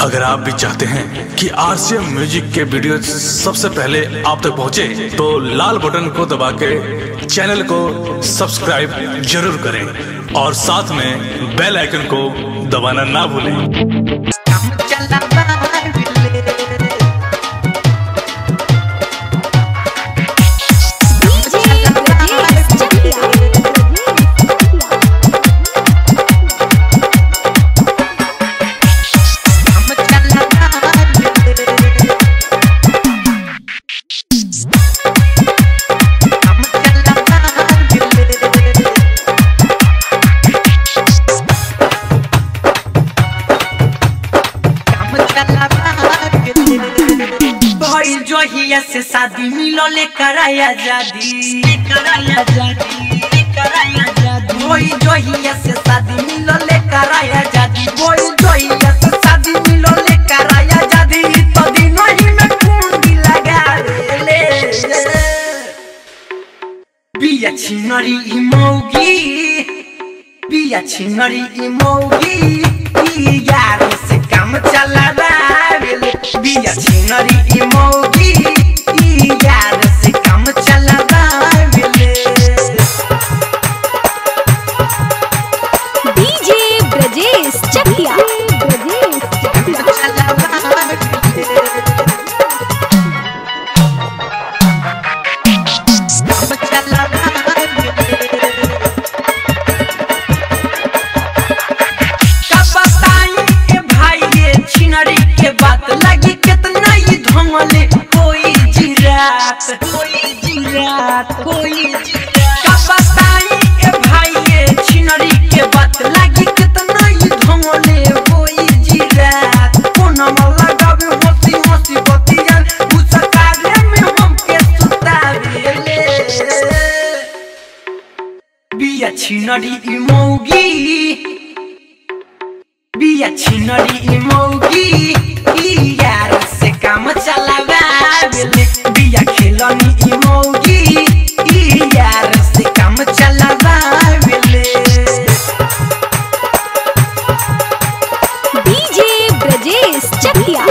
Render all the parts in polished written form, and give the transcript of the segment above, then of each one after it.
अगर आप भी चाहते हैं कि आरसीएम म्यूजिक के वीडियो सबसे पहले आप तक पहुंचे, तो लाल बटन को दबा के चैनल को सब्सक्राइब जरूर करें और साथ में बेल आइकन को दबाना ना भूलें। जोहिया से शादी मिलो लेकर आया जादी, वही जोहिया से शादी मिलो लेकर आया जादी, वही जोहिया से शादी मिलो लेकर आया जादी। तो दिनों ही में कुंडी लगा ले बिया छिनरी इमोगी, बिया छिनरी इमोगी, यार से काम चला ले बिया छिनरी इमोगी, यार से काम चला डीजे ब्रजेश चकिया। छिनरी इमोगी, बिया छिनरी इमोगी, यार से काम चलावा बिया खिलनी इमोगी, यार से काम चलावा डीजे ब्रजेश चकिया।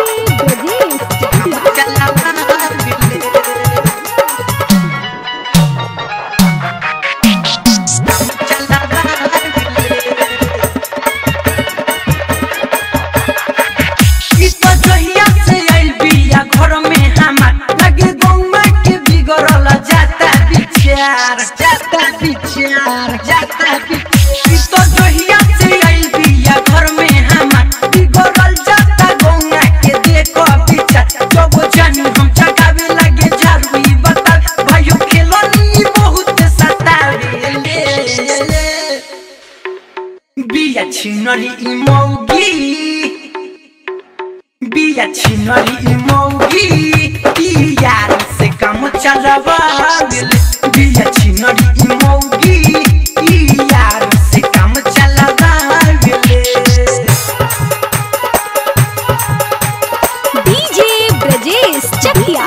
बिया छिनरी इमोगी, बिया छिनरी इमोगी, यार से काम चलावा बिया छिनरी इमोगी, यार से काम चलावा डीजे ब्रजेश चकिया।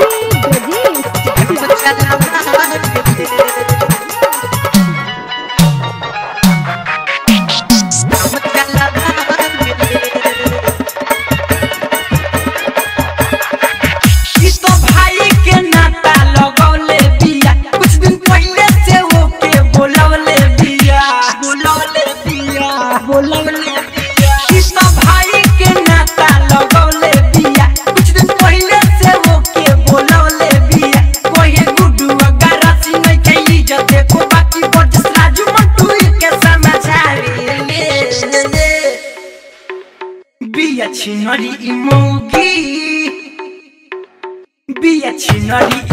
बिया छिनरी इमोगी, बिया छिनरी